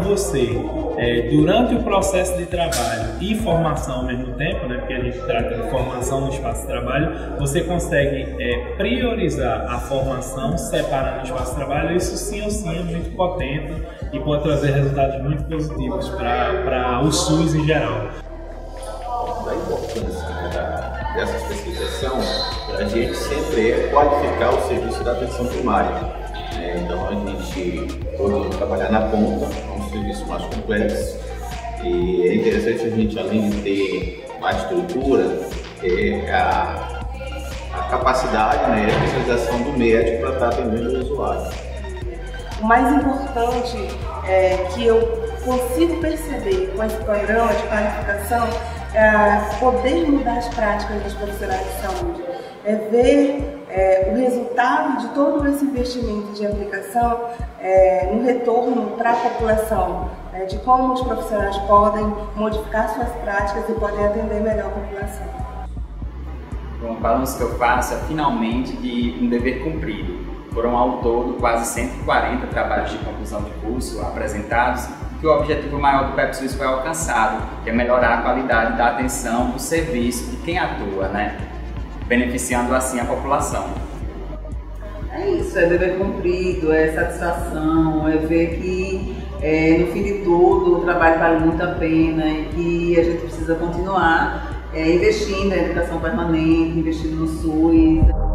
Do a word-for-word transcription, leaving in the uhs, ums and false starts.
você, é, durante o processo de trabalho e formação ao mesmo tempo, né, porque a gente trata de formação no espaço de trabalho, você consegue é, priorizar a formação separando o espaço de trabalho. Isso sim ou sim é muito potente e pode trazer resultados muito positivos para o SUS em geral. A importância, né, da, dessa especialização para a gente sempre é qualificar o serviço da atenção primária. É, então a gente pode trabalhar na ponta, é um serviço mais complexo, e é interessante a gente, além de ter uma estrutura, ter a, a capacidade, né, a especialização do médico para estar atendendo o usuário. O mais importante é que eu consigo perceber com esse programa de qualificação é poder mudar as práticas dos profissionais de saúde, é ver é, o resultado de todo esse investimento de aplicação é, no retorno para a população, né, de como os profissionais podem modificar suas práticas e podem atender melhor a população. Bom, o balanço que eu faço é finalmente de um dever cumprido. Foram ao todo quase cento e quarenta trabalhos de conclusão de curso apresentados, que o objetivo maior do PepSUS foi alcançado, que é melhorar a qualidade da atenção do serviço de quem atua, né? Beneficiando assim a população. É isso, é dever cumprido, é satisfação, é ver que é, no fim de tudo o trabalho vale muito a pena e que a gente precisa continuar é, investindo em educação permanente, investindo no SUS.